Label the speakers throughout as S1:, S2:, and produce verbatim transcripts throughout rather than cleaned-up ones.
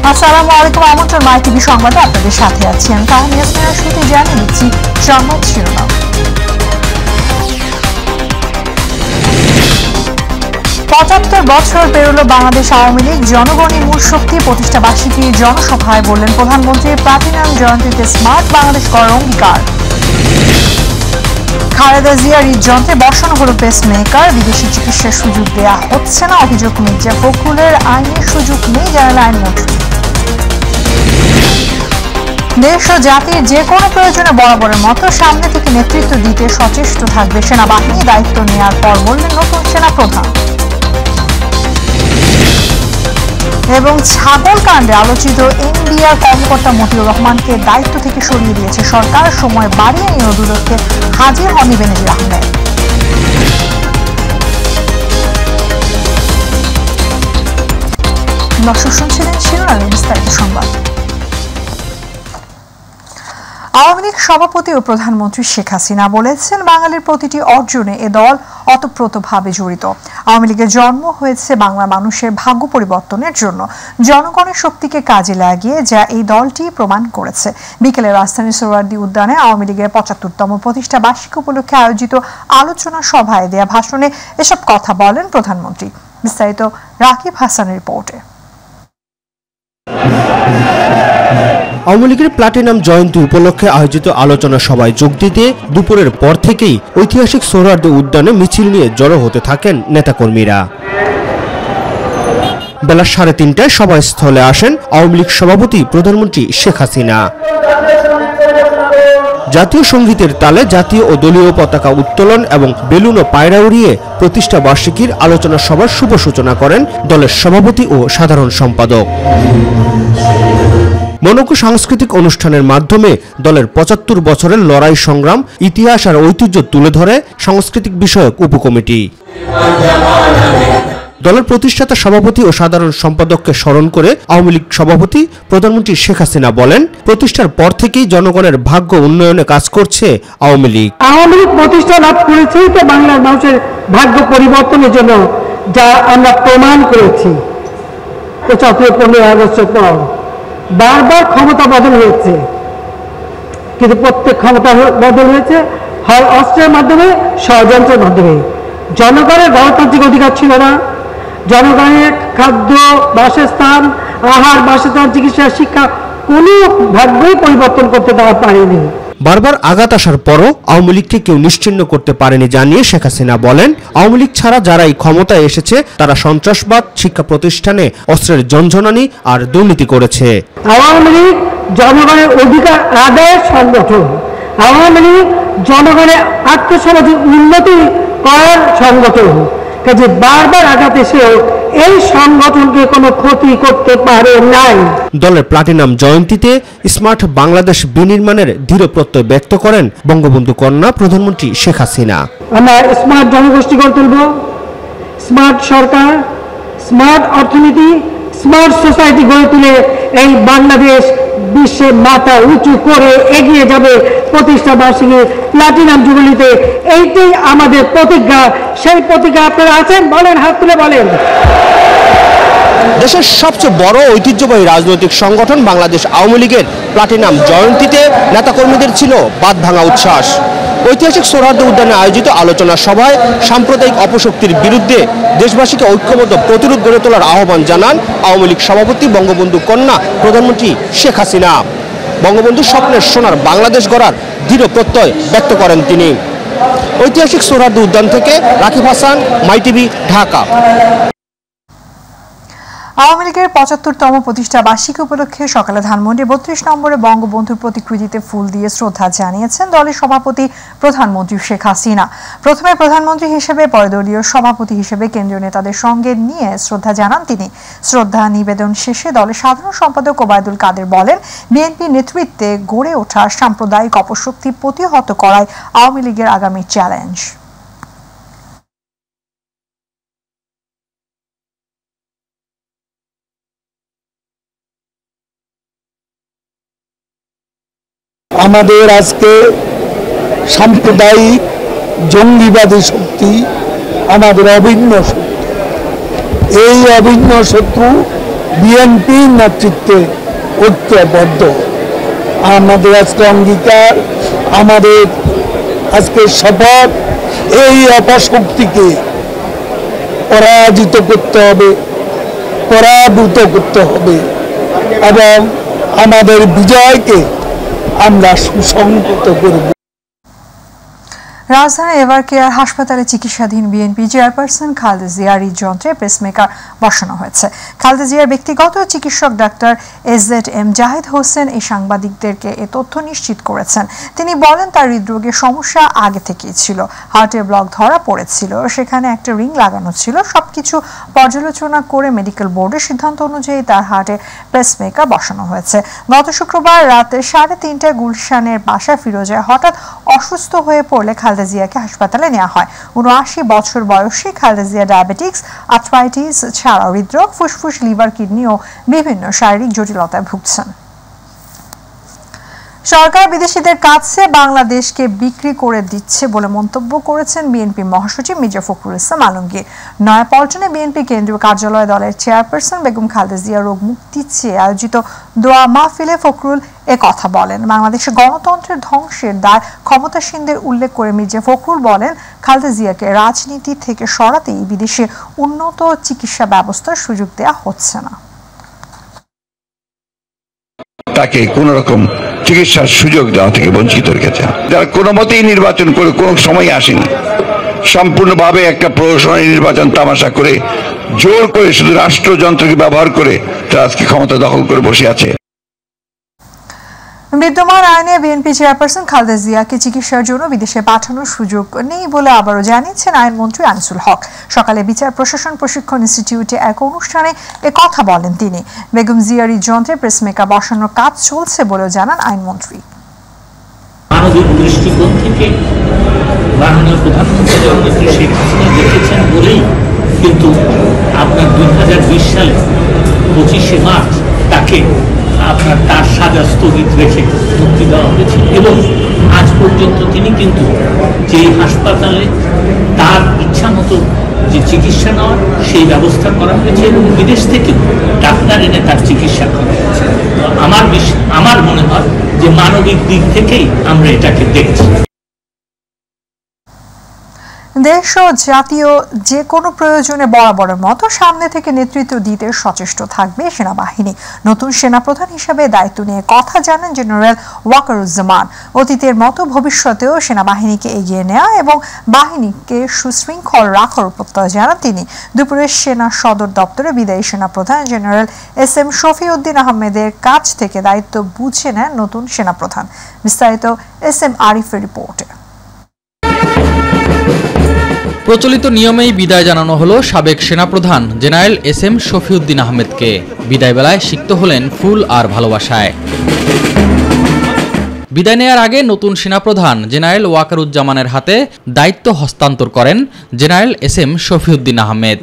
S1: আসসালামু আলাইকুম, আমন্ত্রণ মাই টিভি সংবাদে আপনাদের সাথে আছি আমি তাহমি ইয়াসমিন। শুরুতে জানিয়ে দিচ্ছি সংবাদ শিরোনাম। পঁচাত্তর বছর পেরোল বাংলাদেশ আওয়ামী লীগ, জনগণই মূল শক্তি। প্রতিষ্ঠা বার্ষিকী জনসভায় বললেন প্রধানমন্ত্রী, প্লাটিনাম জয়ন্তীতে স্মার্ট বাংলাদেশ করার অঙ্গীকার। খালেদা জিয়ার হৃদযন্ত্রে বসানো হলো পেসমেকার, বিদেশি চিকিৎসার সুযোগ দেওয়া হচ্ছে না অভিযোগ মির্জা ফখরুলের, আইনের সুযোগ নেই জানাল আইনমন্ত্রী। দেশ ও জাতির যে কোনো প্রয়োজনে বরাবরের মতো সামনে থেকে নেতৃত্ব দিতে সচেষ্ট থাকবে সেনাবাহিনী, দায়িত্ব নেওয়ার পর বললেন নতুন সেনা প্রধান। এবং ছাগল কাণ্ডে আলোচিত এনবিআর কর্মকর্তা মতিউর রহমানকে দায়িত্ব থেকে সরিয়ে দিয়েছে সরকার, সময় বাড়িয়ে নিয়ে দুদককে হাজির হননি বেনজির আহমেদ। দর্শক শুনছিলেন শিরোনামে বিস্তারিত সংবাদ। আওয়ামী লীগ সভাপতি ও প্রধানমন্ত্রী শেখ হাসিনা বলেছেন, বাঙালির প্রতিটি অর্জনে এ দল অতপ্রতভাবে জড়িত। আওয়ামী লীগের জন্ম হয়েছে বাংলা মানুষের ভাগ্য পরিবর্তনের জন্য, জনগণের শক্তিকে কাজে লাগিয়ে, যা এই দলটি প্রমাণ করেছে। বিকেলে রাজধানীর সোহরাওয়ার্দী উদ্যানে আওয়ামী লীগের পঁচাত্তরতম প্রতিষ্ঠা বার্ষিকী উপলক্ষে আয়োজিত আলোচনা সভায় দেয়া ভাষণে এসব কথা বলেন প্রধানমন্ত্রী। বিস্তারিত রাকিব হাসানের রিপোর্টে।
S2: আওয়ামী লীগের প্লাটিনাম জয়ন্তী উপলক্ষে আয়োজিত আলোচনা সভায় যোগ দিতে দুপুরের পর থেকেই ঐতিহাসিক সোহরাওয়ার্দী উদ্যানে মিছিল নিয়ে জড়ো হতে থাকেন নেতাকর্মীরা। বেলা সাড়ে তিনটায় সভাস্থলে আসেন আওয়ামী লীগ সভাপতি প্রধানমন্ত্রী শেখ হাসিনা। জাতীয় সঙ্গীতের তালে জাতীয় ও দলীয় পতাকা উত্তোলন এবং বেলুন ও পায়রা উড়িয়ে প্রতিষ্ঠা বার্ষিকীর আলোচনা সভার শুভ সূচনা করেন দলের সভাপতি ও সাধারণ সম্পাদক। মনোজ্ঞ সাংস্কৃতিক অনুষ্ঠানের মাধ্যমে দলের পঁচাত্তর বছরের লড়াই সংগ্রাম, ইতিহাস আর ঐতিহ্য তুলে ধরে সাংস্কৃতিক বিষয়ক উপকমিটি। দলের প্রতিষ্ঠাতা সভাপতি ও সাধারণ সম্পাদককে স্মরণ করে আওয়ামী লীগ সভাপতি প্রধানমন্ত্রী শেখ হাসিনা বলেন, প্রতিষ্ঠার পর থেকেই জনগণের ভাগ্য উন্নয়নে কাজ করছে আওয়ামী লীগ।
S3: আওয়ামী লীগ প্রতিষ্ঠা লাভ করেছে তো বাংলার মানুষের ভাগ্য পরিবর্তনের জন্য, যা আমরা প্রমাণ করেছি। পঁচাত্তর পনেরো আগস্টের পর বারবার ক্ষমতা বদল হয়েছে, কিন্তু প্রত্যেক ক্ষমতা বদল হয়েছে হয় অস্ত্রের মাধ্যমে, ষড়যন্ত্রের মাধ্যমে। জনগণের গণতান্ত্রিক অধিকার ছিল না, জনগণের খাদ্য, বাসস্থান, আহার, বাসস্থান, চিকিৎসা, শিক্ষা কোনো ভাগ্যই পরিবর্তন করতে তারা পারেনি।
S2: বারবার আঘাত আসার পরও আওয়ামী লীগকে কেউ নিশ্চিহ্ন করতে পারেনি জানিয়ে শেখ হাসিনা বলেন, আওয়ামী লীগ ছাড়া যারা এই ক্ষমতায় এসেছে তারা সন্ত্রাসবাদ, শিক্ষা প্রতিষ্ঠানে অস্ত্রের ঝনঝনানি আর দুর্নীতি করেছে।
S3: আওয়ামী লীগ জনগণের অধিকার আদায়ের সংগঠন, আওয়ামী লীগ জনগণের আত্মসমাজের উন্নতি করার সংগঠন। কাজে বারবার আঘাত এসেও এই সংগঠনকে কোনো ক্ষতি করতে পারে নাই।
S2: দলের প্লাটিনাম জয়ন্তীতে স্মার্ট বাংলাদেশ বিনির্মাণের দৃঢ় প্রত্যয় ব্যক্ত করেন বঙ্গবন্ধু কন্যা প্রধানমন্ত্রী শেখ হাসিনা।
S3: আমরা স্মার্ট জনগোষ্ঠী গড়ে তুলব, স্মার্ট সরকার, স্মার্ট অর্থনীতি, স্মার্ট সোসাইটি গড়ে তুলে এই বাংলাদেশ বিশ্বে মাথা উঁচু করে এগিয়ে যাবে প্রতিষ্ঠা বার্ষিকী প্লাটিনাম জুবিলিতে। এইটাই আমাদের প্রতিজ্ঞা। সেই প্রতিজ্ঞা আপনারা আছেন? বলেন, হাত তুলে বলেন।
S2: দেশের সবচেয়ে বড় ঐতিহ্যবাহী রাজনৈতিক সংগঠন বাংলাদেশ আওয়ামী লীগের প্লাটিনাম জয়ন্তীতে নেতাকর্মীদের ছিল বাঁধ ভাঙা উচ্ছ্বাস। ঐতিহাসিক সোহরাওয়ার্দী উদ্যানে আয়োজিত আলোচনা সভায় সাম্প্রদায়িক অপশক্তির বিরুদ্ধে দেশবাসীকে ঐক্যবদ্ধ প্রতিরোধ গড়ে তোলার আহ্বান জানান আওয়ামী লীগ সভাপতি বঙ্গবন্ধু কন্যা প্রধানমন্ত্রী শেখ হাসিনা। বঙ্গবন্ধুর স্বপ্নের সোনার বাংলাদেশ গড়ার দৃঢ় প্রত্যয় ব্যক্ত করেন তিনি। ঐতিহাসিক সোহরাওয়ার্দী উদ্যান থেকে রাকিব হাসান, মাই টিভি, ঢাকা।
S1: আওয়ামী লীগের পঁচাত্তরতম প্রতিষ্ঠা বার্ষিকী উপলক্ষে সকালে ধানমন্ডি বত্রিশ নম্বরে বঙ্গবন্ধুর প্রতিকৃতিতে ফুল দিয়ে শ্রদ্ধা জানিয়েছেন দলের সভাপতি প্রধানমন্ত্রী শেখ হাসিনা। প্রথমে প্রধানমন্ত্রী হিসেবে, পরে দলীয় সভাপতি হিসেবে কেন্দ্রীয় নেতাদের সঙ্গে নিয়ে শ্রদ্ধা জানান তিনি। শ্রদ্ধা নিবেদন শেষে দলের সাধারণ সম্পাদক ওবায়দুল কাদের বলেন, বিএনপির নেতৃত্বে গড়ে ওঠা সাম্প্রদায়িক অপশক্তি প্রতিহত করাই আওয়ামী লীগের আগামী চ্যালেঞ্জ।
S4: আমাদের আজকে সাম্প্রদায়িক জঙ্গিবাদী শক্তি আমাদের অভিন্ন শত্রু। এই অভিন্ন শত্রু বিএনপি নেতৃত্বে ঐক্যবদ্ধ। আমাদের আজকে অঙ্গীকার, আমাদের আজকে শপথ, এই অপশক্তিকে পরাজিত করতে হবে, পরাভূত করতে হবে এবং আমাদের বিজয়কে আমরা সুসংহত করব।
S1: রাজধানীর এভারকেয়ার হাসপাতালে চিকিৎসাধীন বিএনপি চেয়ারপারসন খালেদা জিয়ার হৃদযন্ত্রে পেসমেকার বসানো হয়েছে। খালেদা জিয়ার ব্যক্তিগত চিকিৎসক doctor AZ M Zahid Hossain এই সাংবাদিকদেরকে এ তথ্য নিশ্চিত করেছেন। তিনি বলেন, তার হৃদরোগের সমস্যা আগে থেকেই ছিল, হার্টের ব্লক ধরা পড়েছিল, সেখানে একটা রিং লাগানো ছিল। সবকিছু পর্যালোচনা করে মেডিকেল বোর্ডের সিদ্ধান্ত অনুযায়ী তার হার্টে পেসমেকার বসানো হয়েছে। গত শুক্রবার রাতে সাড়ে তিনটায় গুলশানের বাসা ফিরোজায় হঠাৎ অসুস্থ হয়ে পড়লে খালেদা জিয়াকে হাসপাতালে নেওয়া হয়। উনআশি বছর বয়সী খালেদা জিয়া ডায়াবেটিক্স, আর্থ্রাইটিস ছাড়াও হৃদরোগ, ফুসফুস, লিভার, কিডনি ও বিভিন্ন শারীরিক জটিলতায় ভুগছেন। সরকার বিদেশিদের কাছে বাংলাদেশকে বিক্রি করে দিচ্ছে বলে মন্তব্য করেছেন বিএনপি মহাসচিব মির্জা ফখরুল ইসলাম আলমগীর। নয়াপল্টনে বিএনপি কেন্দ্রীয় কার্যালয়ে দলের চেয়ারপারসন বেগম খালেদা জিয়া রোগ মুক্তি চেয়ে আয়োজিত দোয়া মাহফিলে ফখরুল এ কথা বলেন। বাংলাদেশে গণতন্ত্রের ধ্বংসের দায় ক্ষমতাসীনদের উল্লেখ করে মির্জা ফখরুল বলেন, খালেদা জিয়াকে রাজনীতি থেকে সরাতেই বিদেশে উন্নত চিকিৎসা ব্যবস্থার সুযোগ দেওয়া হচ্ছে না।
S5: তাকে কোন রকম চিকিৎসার সুযোগ দেওয়া থেকে বঞ্চিত রেখেছে। যারা কোনো মতেই নির্বাচন করে কোনো সময় আসেনি, সম্পূর্ণভাবে একটা প্রহসনী নির্বাচন তামাশা করে জোর করে শুধু রাষ্ট্রযন্ত্রকে ব্যবহার করে তারা আজকে ক্ষমতা দখল করে বসে আছে।
S1: বিদ্যমান আইনে বিএনপি চেয়ারপারসন খালেদা জিয়াকে চিকিৎসার জন্য বিদেশে পাঠানোর সুযোগ নেই বলে আবারও জানিয়েছেন আইনমন্ত্রী আনিসুল হক। সকালে বিচার প্রশাসন প্রশিক্ষণ ইনস্টিটিউটে এক অনুষ্ঠানে এ কথা বলেন তিনি। বেগম জিয়ার হৃদযন্ত্রে পেসমেকার বসানোর কাজ চলছে বলেও জানান আইনমন্ত্রী।
S6: মানবিক দৃষ্টিকোণ থেকে মাননীয় প্রধানমন্ত্রী জননেত্রী শেখ হাসিনা দেখেছেন বলেই কিন্তু আপনার দুই হাজার বিশ সালে পঁচিশে মার্চ তাকে আপনার তার সাজা স্থগিত রেখে মুক্তি দেওয়া হয়েছে এবং আজ পর্যন্ত তিনি কিন্তু যে হাসপাতালে তার ইচ্ছা মতো যে চিকিৎসা নেওয়ার সেই ব্যবস্থা করা হয়েছে এবং বিদেশ থেকে ডাক্তার এনে তার চিকিৎসা করা হয়েছে। আমার আমার মনে হয় যে মানবিক দিক থেকেই আমরা এটাকে দেখছি।
S1: দেশ ও জাতীয় যে কোনো প্রয়োজনে বরাবরের মতো সামনে থেকে নেতৃত্ব দিতে সচেষ্ট থাকবে সেনাবাহিনী। নতুন সেনাপ্রধান হিসেবে দায়িত্ব নিয়ে কথা জানান জেনারেল ওয়াকারুজ্জামান। অতীতের মতো ভবিষ্যতেও সেনাবাহিনীকে এগিয়ে নেওয়া এবং বাহিনীকে সুশৃঙ্খল রাখার প্রত্যয় জানান তিনি। দুপুরে সেনা সদর দপ্তরে বিদায়ী সেনাপ্রধান জেনারেল এস এম শফিউদ্দিন আহমেদের কাছ থেকে দায়িত্ব বুঝে নেন নতুন সেনাপ্রধান। বিস্তারিত এস এম আরিফের রিপোর্টে।
S7: প্রচলিত নিয়মেই বিদায় জানানো হলো সাবেক সেনাপ্রধান জেনারেল এস এম শফিউদ্দিন আহমেদকে। বিদায় বেলায় সিক্ত হলেন ফুল আর ভালোবাসায়। বিদায় নেয়ার আগে নতুন সেনাপ্রধান জেনারেল ওয়াকারুজ্জামানের হাতে দায়িত্ব হস্তান্তর করেন general S M Shafiuddin Ahmed.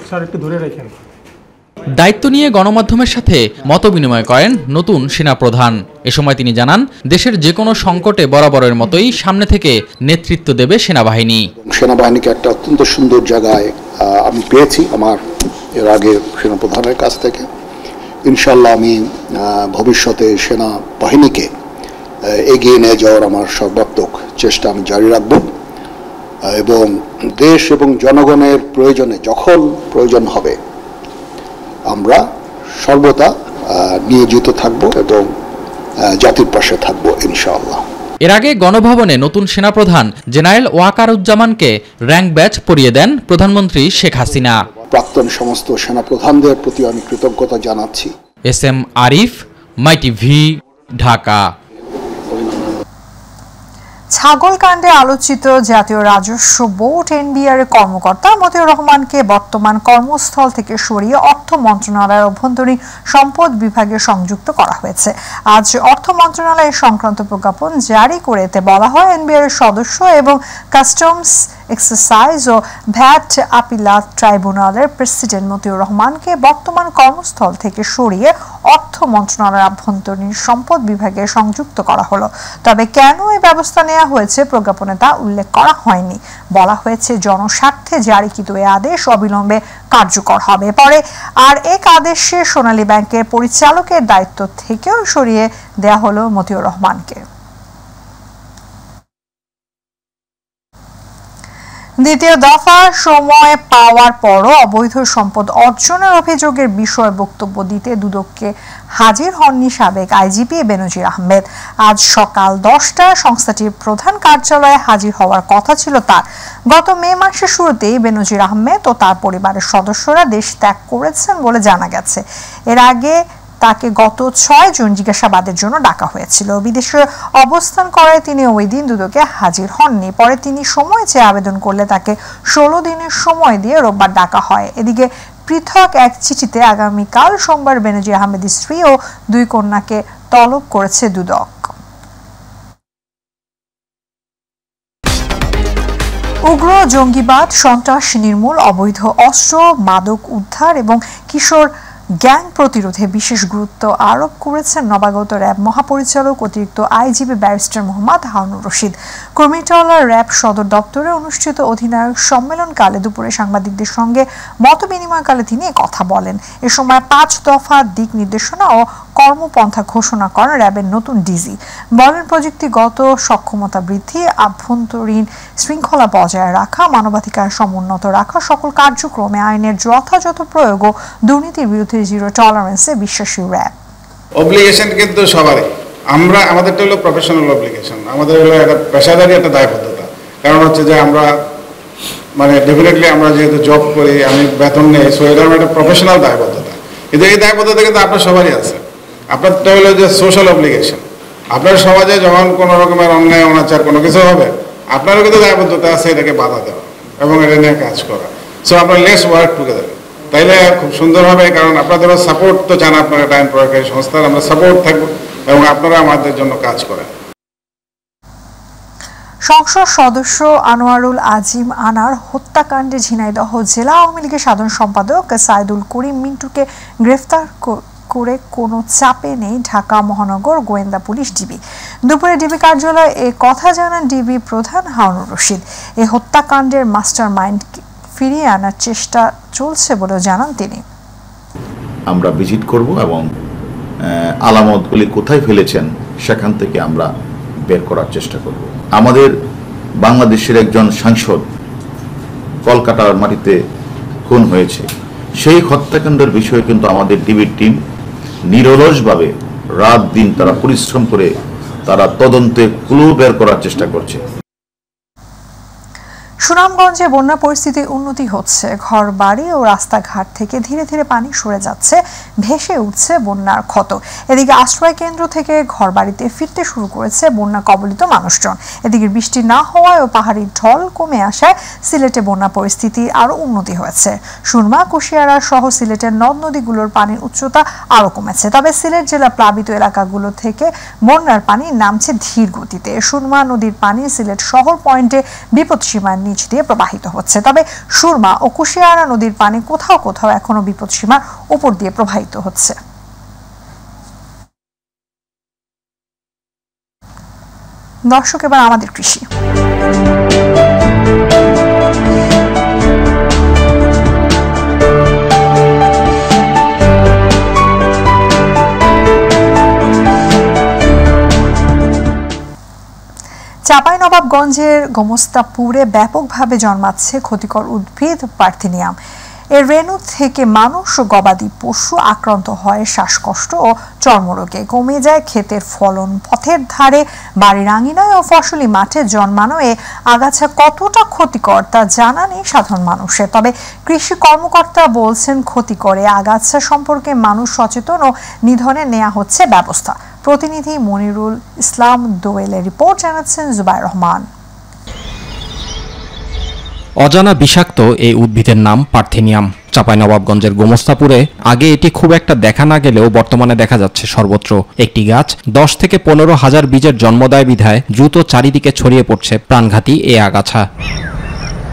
S7: দায়িত্ব নিয়ে গণমাধ্যমের সাথে মতবিনিময় করেন নতুন সেনাপ্রধান। এ সময় তিনি জানান, দেশের যে কোনো সংকটে বরাবরের মতোই সামনে থেকে নেতৃত্ব দেবে সেনাবাহিনী।
S8: সেনাবাহিনীকে একটা অত্যন্ত সুন্দর জায়গায় আমি পেয়েছি আমার এর আগে সেনাপ্রধানের কাছ থেকে। ইনশাল্লাহ আমি ভবিষ্যতে সেনাবাহিনীকে এগিয়ে নিয়ে যাওয়ার আমার সর্বাত্মক চেষ্টা আমি জারি রাখব এবং দেশ এবং জনগণের প্রয়োজনে যখন প্রয়োজন হবে আমরা সর্বদা নিয়োজিত থাকব এবং জাতির পাশে থাকব ইনশাআল্লাহ।
S7: এর আগে গণভবনে নতুন সেনাপ্রধান জেনারেল ওয়াকারুজ্জামানকে র্যাঙ্ক ব্যাচ পরিয়ে দেন প্রধানমন্ত্রী শেখ হাসিনা।
S8: প্রাক্তন সমস্ত সেনাপ্রধানদের প্রতি আমি কৃতজ্ঞতা জানাচ্ছি।
S7: S M Arif, my TV, Dhaka.
S1: ছাগলকাণ্ডে আলোচিত জাতীয় রাজস্ব বোর্ড এনবিআর এর কর্মকর্তা মতিউর রহমানকে বর্তমান কর্মস্থল থেকে সরিয়ে অর্থ মন্ত্রণালয়ের অভ্যন্তরীণ সম্পদ বিভাগে সংযুক্ত করা হয়েছে। আজ অর্থ মন্ত্রণালয়ের সংক্রান্ত প্রজ্ঞাপন জারি করে এতে বলা হয়, এনবিআর এর সদস্য এবং কাস্টমস এক্সারসাইজ ও ভ্যাট আপিলাত ট্রাইব্যুনালের প্রেসিডেন্ট মতিউর রহমানকে বর্তমান কর্মস্থল থেকে সরিয়ে অর্থ মন্ত্রণালয়ের আভ্যন্তরীণ সম্পদ বিভাগে সংযুক্ত করা হলো। তবে কেন এই ব্যবস্থা নেওয়া হয়েছে প্রজ্ঞাপনে তা উল্লেখ করা হয়নি। বলা হয়েছে জনস্বার্থে জারিকৃত এই আদেশ অবিলম্বে কার্যকর হবে। পরে আর এক আদেশে সোনালী ব্যাংকের পরিচালকের দায়িত্ব থেকেও সরিয়ে দেয়া হলো মতিউর রহমানকে। দ্বিতীয় দফা সময় পাওয়ার পরও অবৈধ সম্পদ অর্জনের অভিযোগের বিষয়ে বক্তব্য দিতে দুদককে হাজির হননি সাবেক আইজিপি বেনজির আহমেদ। আজ সকাল দশটায় সংস্থাটির প্রধান কার্যালয়ে হাজির হওয়ার কথা ছিল তার। গত মে মাসের শুরুতেই বেনজির আহমেদ ও তার পরিবারের সদস্যরা দেশ ত্যাগ করেছেন বলে জানা গেছে। এর আগে তাকে গত ছয় জুন জিজ্ঞাসাবাদের জন্য ডাকা হয়েছিল। বিদেশে অবস্থান করায় তিনি ওই দিন দুদকে হাজির হননি। পরে তিনি সময় চেয়ে আবেদন করলে তাকে ষোলো দিনের সময় দিয়ে রোববার ডাকা হয়। এদিকে পৃথক এক চিঠিতে আগামীকাল সোমবার বেনজির আহমেদের স্ত্রী ও দুই কন্যাকে তলব করেছে দুদক। উগ্র জঙ্গিবাদ, সন্ত্রাস নির্মূল, অবৈধ অস্ত্র, মাদক উদ্ধার এবং কিশোর গ্যাং প্রতিরোধে বিশেষ গুরুত্ব আরোপ করেছেন নবাগত র্যাব মহাপরিচালক অতিরিক্ত IGP barrister Mohammad Harunur Rashid. Kurmitola RAB সদর দপ্তরে অনুষ্ঠিত অধিনায়ক সম্মেলনকালে দুপুরে সাংবাদিকদের সঙ্গে মত বিনিময়কালে তিনি কথা বলেন। এ সময় পাঁচ দফা দিক নির্দেশনা ও কর্মপন্থা ঘোষণা করেন র্যাবের নতুন ডিজি। বলেন, প্রযুক্তিগত সক্ষমতা বৃদ্ধি, আভ্যন্তরীণ শৃঙ্খলা বজায় রাখা, মানবাধিকার সমুন্নত রাখা, সকল কার্যক্রমে আইনের যথাযথ প্রয়োগ ও দুর্নীতির বিরুদ্ধে জিরো টলারেন্সে বিশ্বাসী র্যাব।
S9: অব্লিগেশন কিন্তু সবারই, আমরা আমাদেরটা হলো প্রফেশনাল অব্লিগেশন, আমাদের হলো একটা পেশাদারি একটা দায়বদ্ধতা। কারণ হচ্ছে যে আমরা মানে ডেফিনেটলি আমরা যেহেতু জব করি, আমি বেতন নেই, সো এটা আমার একটা প্রফেশনাল দায়বদ্ধতা। কিন্তু এই দায়বদ্ধতা কিন্তু আপনার সবারই আছে। আপনারটা হলো যে সোশ্যাল অব্লিগেশন। আপনার সমাজে যখন কোনো রকমের অন্যায় অনাচার কোনো কিছু হবে, আপনারও কিন্তু দায়বদ্ধতা আছে এটাকে বাধা দেওয়া এবং এটা নিয়ে কাজ করা। সো আপনার লেস ওয়ার্ক টুগেদার, তাইলে খুব সুন্দর হবে। কারণ আপনাদেরও সাপোর্ট তো চান, আপনারা আইন প্রয়োগকারী সংস্থার আমরা সাপোর্ট থাকবো এবং আপনারা আমাদের জন্য কাজ করেন।
S1: সংসদ সদস্য আনোয়ারুল আজিম আনার হত্যাকাণ্ডে ঝিনাইদহ জেলা আওয়ামী লীগের সাধারণ সম্পাদক সাইদুল করিম মিন্টুকে গ্রেফতার করে কোনো চাপে নেই ঢাকা মহানগর গোয়েন্দা পুলিশ ডিবি। দুপুরে ডিবি কার্যালয়ে এ কথা জানান ডিবি প্রধান হারুনুর রশিদ। এই হত্যাকাণ্ডের মাস্টার মাইন্ড ফিরিয়ে আনার চেষ্টা চলছে বলেও জানান তিনি।
S10: আমরা ভিজিট করব এবং আলামতগুলি কোথায় ফেলেছেন সেখান থেকে আমরা বের করার চেষ্টা করব। আমাদের বাংলাদেশের একজন সাংসদ কলকাতার মাটিতে খুন হয়েছে, সেই হত্যাকাণ্ডের বিষয়ে কিন্তু আমাদের ডিবির টিম নিরলসভাবে রাত দিন তারা পরিশ্রম করে তারা তদন্তে ক্লু বের করার চেষ্টা করছে।
S1: সুনামগঞ্জে বন্যা পরিস্থিতির উন্নতি হচ্ছে। ঘর বাড়ি ও রাস্তাঘাট থেকে ধীরে ধীরে পানি সরে যাচ্ছে, ভেসে উঠছে বন্যার ক্ষত। এদিকে আশ্রয় কেন্দ্র থেকে ঘর বাড়িতে ফিরতে শুরু করেছে বন্যা কবলিত মানুষজন। এদিকে বৃষ্টি না হওয়ায় ও পাহাড়ি ঢল কমে আসায় সিলেটে বন্যা পরিস্থিতির আরও উন্নতি হয়েছে। সুরমা, কুশিয়ারা সহ সিলেটের নদ নদীগুলোর পানির উচ্চতা আরও কমেছে। তবে সিলেট জেলা প্লাবিত এলাকাগুলো থেকে বন্যার পানি নামছে ধীর গতিতে। সুরমা নদীর পানি সিলেট শহর পয়েন্টে বিপদসীমার নিচ দিয়ে প্রবাহিত হচ্ছে। তবে সুরমা ও কুশিয়ারা নদীর পানি কোথাও কোথাও এখনো বিপদসীমার উপর দিয়ে প্রবাহিত হচ্ছে। দর্শক, এবার আমাদের কৃষি। চাঁপাইনবাবগঞ্জের গোমস্তাপুরে ব্যাপকভাবে জন্মাচ্ছে ক্ষতিকর উদ্ভিদ পার্থেনিয়াম। এর রেণু থেকে মানুষ ও গবাদি পশু আক্রান্ত হয় শ্বাসকষ্ট ও চর্মরোগে। কমে যায় ক্ষেতের ফলন। পথের ধারে, বাড়ির আঙিনায় ও ফসলি মাঠে জন্মানো এ আগাছা কতটা ক্ষতিকর তা জানা নেই সাধারণ মানুষের। তবে কৃষি কর্মকর্তা বলছেন ক্ষতিকর এ আগাছা সম্পর্কে মানুষ সচেতন ও নিধনে নেওয়া হচ্ছে ব্যবস্থা। প্রতিনিধি মনিরুল ইসলাম দোয়েলের রিপোর্ট, জানাচ্ছেন জুবাইর রহমান।
S11: অজানা বিষাক্ত এই উদ্ভিদের নাম পার্থেনিয়াম। চাঁপাইনবাবগঞ্জের গোমস্তাপুরে আগে এটি খুব একটা দেখা না গেলেও বর্তমানে দেখা যাচ্ছে সর্বত্র। একটি গাছ দশ থেকে পনেরো হাজার বীজের জন্মদায় বিধায় দ্রুত চারিদিকে ছড়িয়ে পড়ছে প্রাণঘাতী এ আগাছা।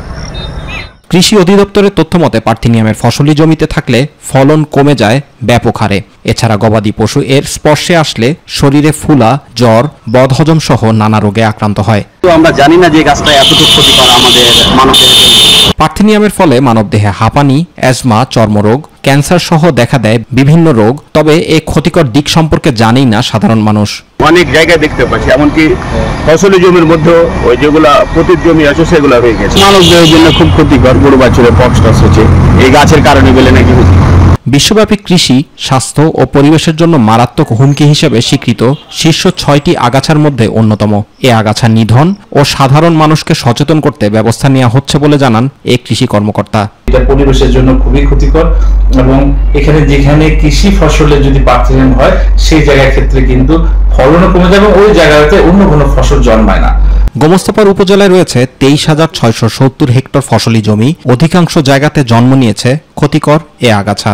S11: কৃষি অধিদপ্তরের তথ্য মতে পার্থেনিয়ামের ফসলি জমিতে থাকলে ফলন কমে যায় ব্যাপক হারে। এছাড়া গবাদি পশু এর স্পর্শে আসলে শরীরে ফুলা, জ্বর, বদহজম সহ নানা রোগে আক্রান্ত হয়।
S12: আমরা জানি না যে গাছটা এতটুকু ক্ষতিকর আমাদের মানবদেহের জন্য।
S11: পার্থেনিয়ামের ফলে মানবদেহে হাঁপানি, অ্যাজমা, চর্মরোগ, ক্যান্সার সহ দেখা দেয় বিভিন্ন রোগ। তবে এই ক্ষতিকর দিক সম্পর্কে জানেই না সাধারণ মানুষ।
S12: অনেক জায়গায় দেখতে পাচ্ছি, এমনকি ফসলি জমির মধ্যে ওই যেগুলা পতিত জমি আছে সেগুলো হয়ে গেছে। মানবদেহের জন্য খুব ক্ষতিকর। গরু বাছুরের পক্স হচ্ছে এই গাছের কারণে বলে নাকি।
S11: বিশ্বব্যাপী কৃষি, স্বাস্থ্য ও পরিবেশের জন্য মারাত্মক হুমকি হিসেবে স্বীকৃত শীর্ষ ছয়টি আগাছার মধ্যে অন্যতম। এ আগাছা নিধন ও সাধারণ মানুষকে সচেতন করতে ব্যবস্থা নেওয়া হচ্ছে বলে জানান এই কৃষি কর্মকর্তা।
S13: এটা পরিবেশের জন্য খুবই ক্ষতিকর এবং এখানে যেখানে কৃষি ফসলের যদি পার্থেনিয়াম হয় সেই জায়গার ক্ষেত্রে কিন্তু ফলনও কমে যাবে, ওই জায়গাতে অন্য কোনো ফসল জন্মায় না।
S11: গোমস্তাপুর উপজেলায় রয়েছে তেইশ হাজার ছয়শো সত্তর হেক্টর ফসলি জমি। অধিকাংশ জায়গাতে জন্ম নিয়েছে ক্ষতিকর এ আগাছা।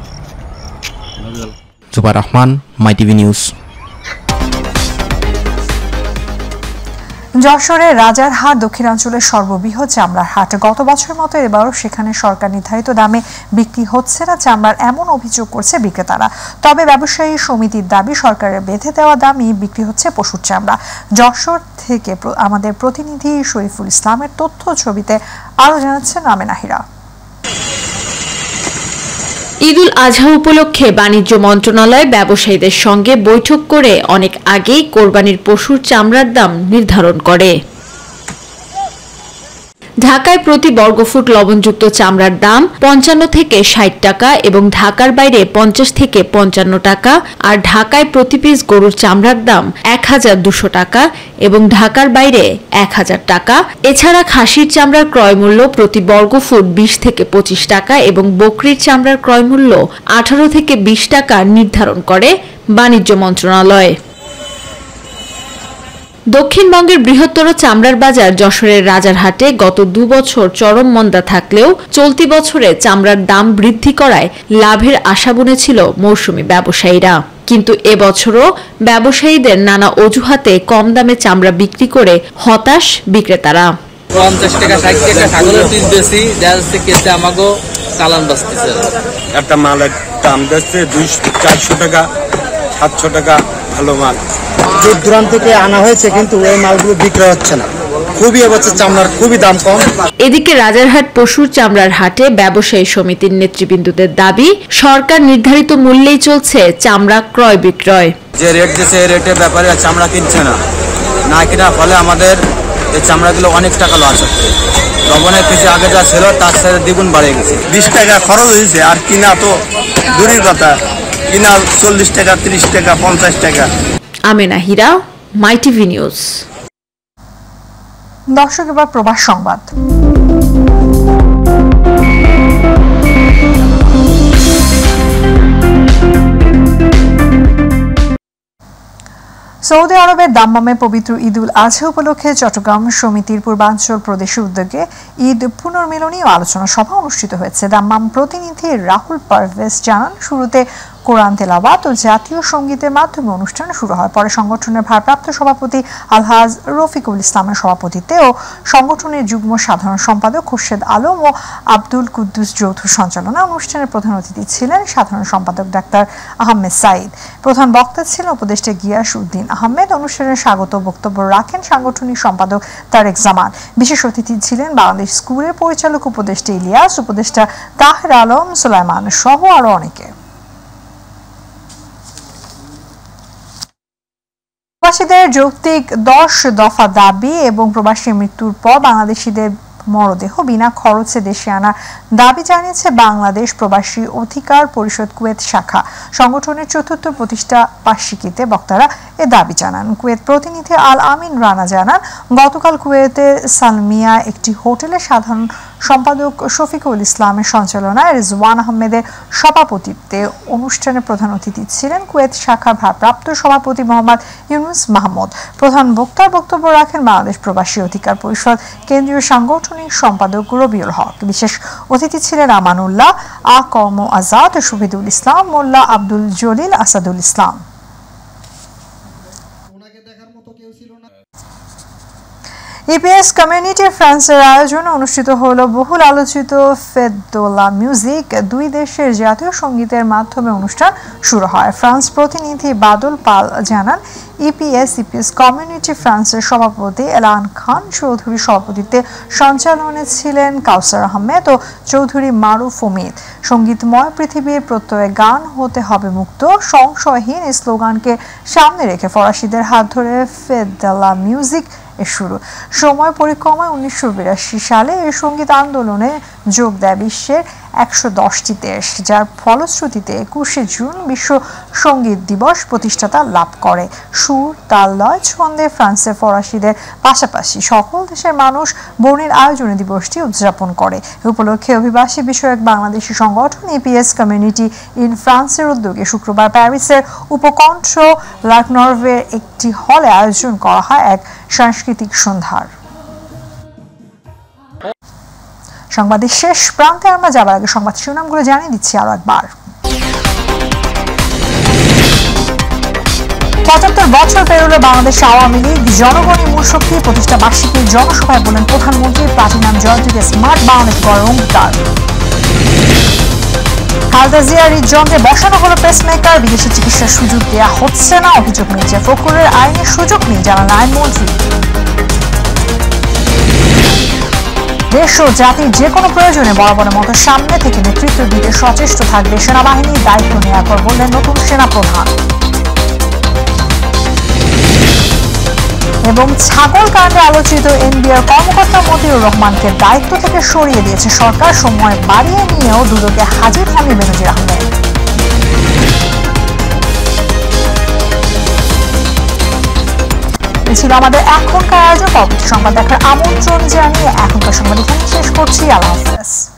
S11: Zubair Rahman, my TV news.
S1: যশোরের রাজারহাট দক্ষিণাঞ্চলের সর্ববৃহৎ চামড়ার হাট। গত বছরের মতো এবারও সেখানে সরকার নির্ধারিত দামে বিক্রি হচ্ছে না চামড়ার, এমন অভিযোগ করছে বিক্রেতারা। তবে ব্যবসায়ী সমিতির দাবি সরকারের বেঁধে দেওয়া দামই বিক্রি হচ্ছে পশুর চামড়া। যশোর থেকে আমাদের প্রতিনিধি শরীফুল ইসলামের তথ্য ছবিতে আরো জানাচ্ছেন আমেনাহিরা।
S14: ঈদুল আজহা উপলক্ষে বাণিজ্য মন্ত্রণালয় ব্যবসায়ীদের সঙ্গে বৈঠক করে অনেক আগেই কোরবানির পশুর চামড়ার দাম নির্ধারণ করে। ঢাকায় প্রতি বর্গফুট লবণযুক্ত চামড়ার দাম পঞ্চান্ন থেকে ষাট টাকা এবং ঢাকার বাইরে পঞ্চাশ থেকে পঞ্চান্ন টাকা, আর ঢাকায় প্রতি পিস গরুর চামড়ার দাম এক হাজার দুশো টাকা এবং ঢাকার বাইরে এক হাজার টাকা। এছাড়া খাসির চামড়ার ক্রয় মূল্য প্রতি বর্গফুট বিশ থেকে পঁচিশ টাকা এবং বকরির চামড়ার ক্রয় মূল্য আঠারো থেকে বিশ টাকা নির্ধারণ করে বাণিজ্য মন্ত্রণালয়। দক্ষিণবঙ্গের বৃহত্তর চামড়ার বাজার যশোরের রাজারহাটে গত দুবছর চরম মন্দা থাকলেও চলতি বছরে চামড়ার দাম বৃদ্ধি করায় লাভের আশা বুনেছিল মৌসুমী ব্যবসায়ীরা। কিন্তু এবছরও ব্যবসায়ীদের নানা অজুহাতে কম দামে চামড়া বিক্রি করে হতাশ বিক্রেতারা।
S15: পঞ্চাশ টাকা ষাট টাকা ছাগলের পিস বেশি কেটে আমাকে চালান বাঁচতেছে।
S16: একটা মালের দাম যাচ্ছে দুইশো চারশো টাকা সাতশো টাকা, ভালো মাল
S17: দূর দূরান্ত থেকে আনা হয়েছে, কিন্তু এই মালগুলো বিক্রি হচ্ছে না। খুবই এবছর চামড়ার খুবই দাম কম।
S14: এদিকে রাজারহাট পশুর চামড়ার হাটে ব্যবসায়ী সমিতির নেতৃবৃন্দদের দাবি সরকার নির্ধারিত মূল্যেই চলছে চামড়া ক্রয় বিক্রয়।
S16: যে রেট দিচ্ছে এই রেটের ব্যাপারে চামড়া কিনছে না, না কেনার ফলে আমাদের এই চামড়াগুলো অনেক টাকা লস হচ্ছে। লবণের কেজি আগে যা ছিল তার সাথে দ্বিগুণ বাড়ে গেছে। বিশ টাকা খরচ হয়েছে, আর কিনা তো দূরের কথা, কিনা চল্লিশ টাকা, ত্রিশ টাকা, পঞ্চাশ টাকা।
S14: Amena Hira, my TV news.
S1: দর্শক, এবার প্রবাস সংবাদ। সৌদি আরবের দাম্মামে পবিত্র ঈদুল আজহা উপলক্ষে চট্টগ্রাম সমিতির পূর্বাঞ্চল প্রদেশের উদ্যোগে ঈদ পুনর্মিলনী ও আলোচনা সভা অনুষ্ঠিত হয়েছে। দাম্মাম প্রতিনিধি রাহুল পারভেজ জানান, শুরুতে কোরআন তেলাওয়াত ও জাতীয় সঙ্গীতের মাধ্যমে অনুষ্ঠান শুরু হয়। পরে সংগঠনের ভারপ্রাপ্ত সভাপতি আলহাজ রফিকুল ইসলামের সভাপতিত্বে ও সংগঠনের যুগ্ম সাধারণ সম্পাদক খোরশেদ আলম ও আব্দুল কুদ্দুস যৌথ সঞ্চালনা অনুষ্ঠানের প্রধান অতিথি ছিলেন সাধারণ সম্পাদক ডাক্তার আহমেদ সাইদ। প্রধান বক্তা ছিলেন উপদেষ্টা গিয়াস উদ্দিন আহমেদ। অনুষ্ঠানের স্বাগত বক্তব্য রাখেন সাংগঠনিক সম্পাদক তারেক জামান। বিশেষ অতিথি ছিলেন বাংলাদেশ স্কুলের পরিচালক উপদেষ্টা ইলিয়াস, উপদেষ্টা তাহের আলম সুলাইমান সহ আরো অনেকে। প্রবাসীদের যৌক্তিক দশ দফা দাবি এবং প্রবাসী মৃত্যুর পর বাংলাদেশিদের মরদেহ বিনা খরচে দেশে আনার দাবি জানিয়েছে বাংলাদেশ প্রবাসী অধিকার পরিষদ কুয়েত শাখা। সংগঠনের চতুর্থ প্রতিষ্ঠা বার্ষিকীতে বক্তারা এ দাবি জানান। কুয়েত প্রতিনিধি আল আমিন রানা জানান, গতকাল কুয়েতের সালমিয়া একটি হোটেলে সাধারণ সম্পাদক শফিকুল ইসলামের সঞ্চালনায় রিজওয়ান আহমেদের সভাপতিত্বে অনুষ্ঠানে প্রধান অতিথি ছিলেন কুয়েত শাখার ভারপ্রাপ্ত সভাপতি মোহাম্মদ ইউনুস মাহমুদ। প্রধান বক্তার বক্তব্য রাখেন বাংলাদেশ প্রবাসী অধিকার পরিষদ কেন্দ্রীয় সাংগঠনিক সম্পাদক রবিউল হক। বিশেষ অতিথি ছিলেন আমানুল্লাহ, আ কম আজাদ, শহীদুল ইসলাম, মোল্লা আব্দুল জলিল, আসাদুল ইসলাম। ইপিএস কমিউনিটি ফ্রান্সের আয়োজনে অনুষ্ঠিত হলো বহুল আলোচিত ফেত দো লা মিউজিক। দুই দেশের জাতীয় সঙ্গীতের মাধ্যমে অনুষ্ঠান শুরু হয়। ফ্রান্স প্রতিনিধি বাদল পাল জানান, ইপিএস ইপিএস কমিউনিটি ফ্রান্সের সভাপতি এলান খান চৌধুরী সভাপতিত্বে সঞ্চালনে ছিলেন কাউসার আহমেদ ও চৌধুরী মারুফ উমিদ। সঙ্গীতময় পৃথিবীর প্রত্যয়ে গান হতে হবে মুক্ত, সংশয়হীন এই স্লোগানকে সামনে রেখে ফরাসিদের হাত ধরে ফেত দো লা মিউজিক এর শুরু। সময় পরিক্রমায় উনিশশো বিরাশি সালে এই সঙ্গীত আন্দোলনে যোগ দেয় বিশ্বের একশো দশটি দেশ, যার ফলশ্রুতিতে একুশে জুন বিশ্ব সঙ্গীত দিবস প্রতিষ্ঠাতা লাভ করে। সুর, তাল, লয়, ছন্দে ফ্রান্সের ফরাসিদের পাশাপাশি সকল দেশের মানুষ বর্ণিল আয়োজনে দিবসটি উদযাপন করে। এ উপলক্ষে অভিবাসী বিষয়ক বাংলাদেশি সংগঠন ইপিএস কমিউনিটি ইন ফ্রান্সের উদ্যোগে শুক্রবার প্যারিসের উপকণ্ঠ লাকনর্ভের একটি হলে আয়োজন করা হয় এক সাংস্কৃতিক সন্ধ্যার। সংবাদের শেষ প্রান্তে আমরা যাবার আগে সংবাদ শিরোনামগুলো জানিয়ে দিচ্ছি আরো একবার। পঁচাত্তর বছর পেরোলে বাংলাদেশ আওয়ামী লীগ জনগণই মূল শক্তি, প্রতিষ্ঠা বার্ষিকীর জনসভায় বলেন প্রধানমন্ত্রী। প্লাটিনাম জয়ন্তীতে স্মার্ট বাংলাদেশ গড়ার অঙ্গীকার। খালেদা জিয়ার হৃদযন্ত্রে বসানো হলো পেসমেকার, বিদেশি চিকিৎসার সুযোগ দেওয়া হচ্ছে না, অভিযোগ মির্জা ফখরুলের আইনের সুযোগ নেই জানান আইনমন্ত্রী। দেশ ও জাতির যে কোনো প্রয়োজনে বরাবরের মতো সামনে থেকে নেতৃত্ব দিতে সচেষ্ট থাকবে সেনাবাহিনী, দায়িত্ব নেওয়ার পর বললেন নতুন সেনাপ্রধান। এবং ছাগল কাণ্ডে আলোচিত এনবিআর কর্মকর্তা মতিউর রহমানকে দায়িত্ব থেকে সরিয়ে দিয়েছে সরকার, সময় বাড়িয়ে নিয়েও দুদকে হাজির হননি বেনজির আহমেদ। এ ছিল আমাদের এখনকার আয়োজন। পরবর্তী সংবাদ দেখার আমন্ত্রণ জানিয়ে এখনকার সংবাদ এখানে শেষ করছি। আল্লাহ হাফেজ।